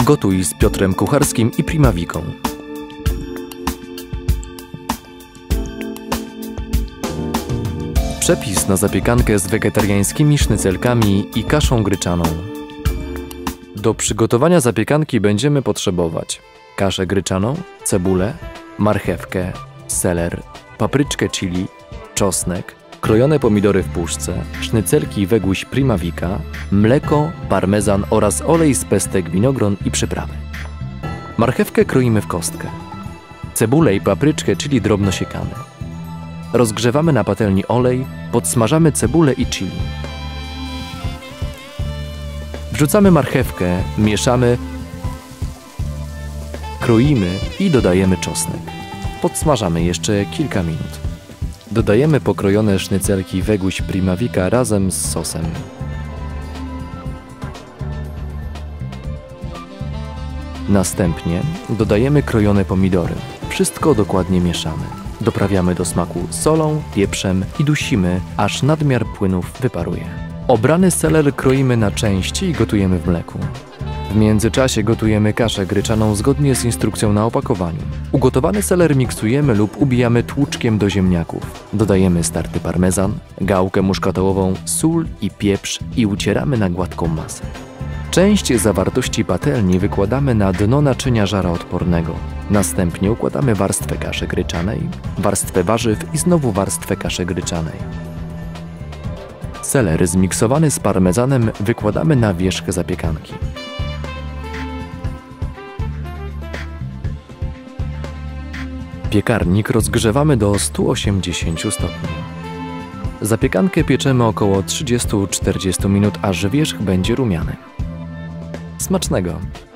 Gotuj z Piotrem Kucharskim i Primaviką. Przepis na zapiekankę z wegetariańskimi sznycelkami i kaszą gryczaną. Do przygotowania zapiekanki będziemy potrzebować kaszę gryczaną, cebulę, marchewkę, seler, papryczkę chili, czosnek, krojone pomidory w puszce, sznycelki wegłuś Primavica, mleko, parmezan oraz olej z pestek, winogron i przyprawy. Marchewkę kroimy w kostkę. Cebulę i papryczkę chili drobno siekamy. Rozgrzewamy na patelni olej, podsmażamy cebulę i chili. Wrzucamy marchewkę, mieszamy, kroimy i dodajemy czosnek. Podsmażamy jeszcze kilka minut. Dodajemy pokrojone sznycelki wegłuś Primavica razem z sosem. Następnie dodajemy krojone pomidory. Wszystko dokładnie mieszamy. Doprawiamy do smaku solą, pieprzem i dusimy, aż nadmiar płynów wyparuje. Obrany seler kroimy na części i gotujemy w mleku. W międzyczasie gotujemy kaszę gryczaną zgodnie z instrukcją na opakowaniu. Ugotowany seler miksujemy lub ubijamy tłuczkiem do ziemniaków. Dodajemy starty parmezan, gałkę muszkatołową, sól i pieprz i ucieramy na gładką masę. Część zawartości patelni wykładamy na dno naczynia żaroodpornego. Następnie układamy warstwę kaszy gryczanej, warstwę warzyw i znowu warstwę kaszy gryczanej. Seler zmiksowany z parmezanem wykładamy na wierzch zapiekanki. Piekarnik rozgrzewamy do 180 stopni. Zapiekankę pieczemy około 30-40 minut, aż wierzch będzie rumiany. Smacznego!